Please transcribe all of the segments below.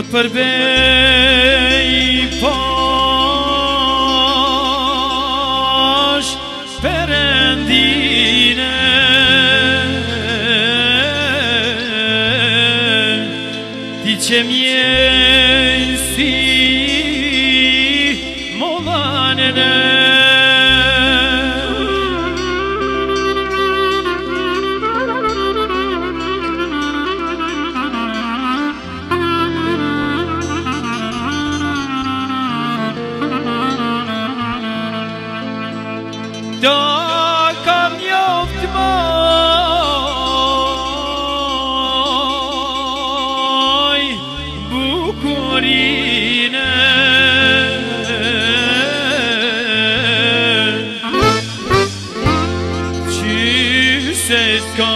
Tot përbej pash Perëndine Ti që mjej si mollanene Do kam njoft moj bukurine Qyse s'ka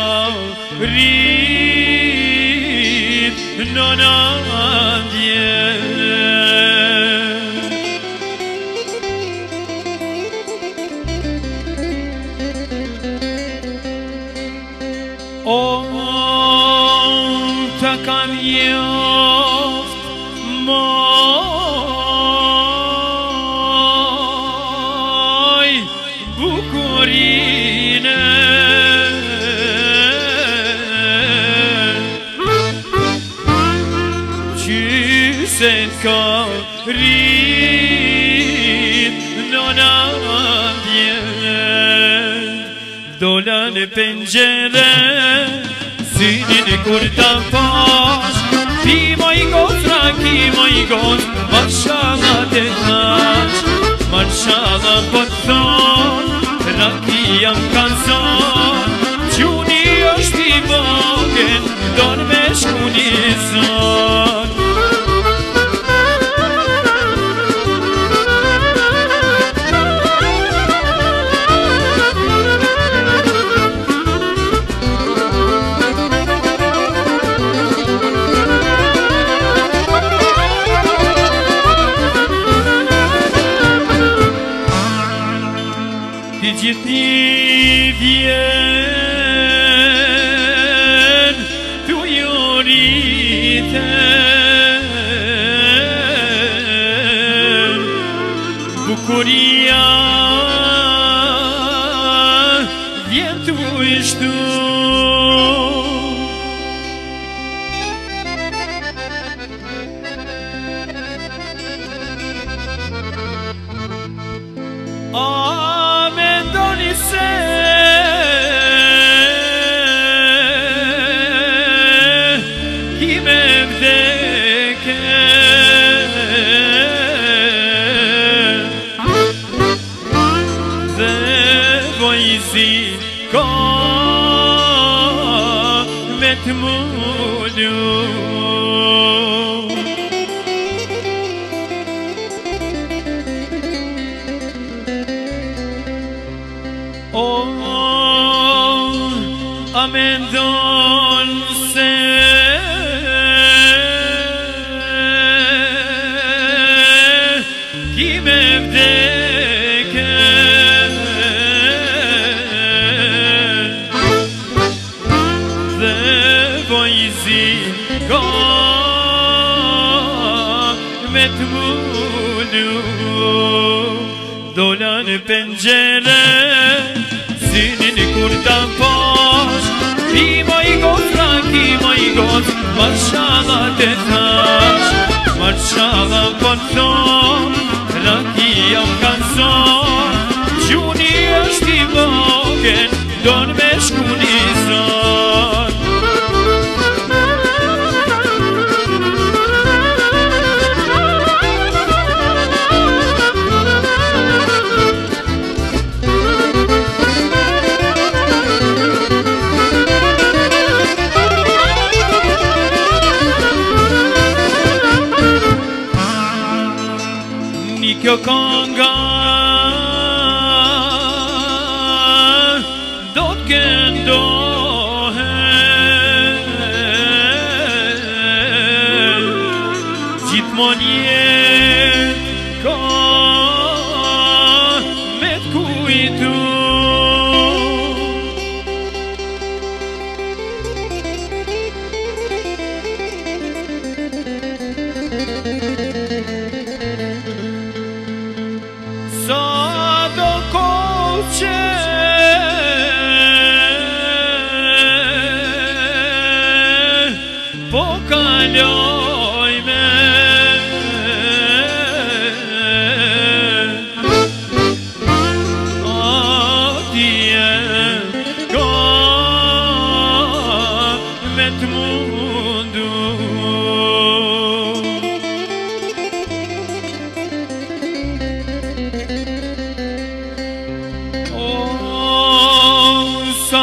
rrit nonandje Ta kam njoft moj bukurine Qyse ka rrit nonandje Dola në pengjere Synin kur ta pash Ki moj gotra, ki moj got Marshallah te tash Marshallah po t'thon Raki jam kanzon Quni është i vogën Don me shku një zon Gjithë një vjen Tu joriten Bukuria Vjen tu ishtu Mendoni se Kime vdeke Dhe vojzi ka me t'mullu A mendon se Kime vdeke Dhe vojzi ka me t'mullu Dola në pengjere Synin kur ta pash Ki moj gotra, ki moj got Marshallah te tash Marshallah po t'thon Raki jam kanzon Quni është i vogën Don me shku një zon Kjo konga do t'kendo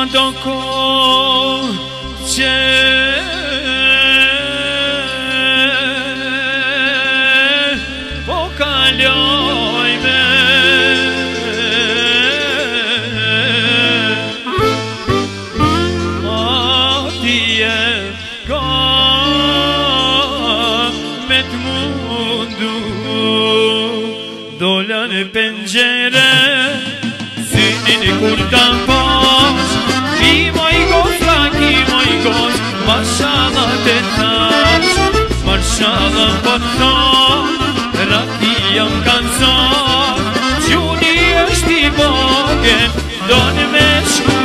do kohë që po kalojme atje ka me t'mundu dola në pengjere synin kur ta pash ki moj goz mashallah te thash mashallah po thon rati jam kanzon gjuni është i bogen do në me shku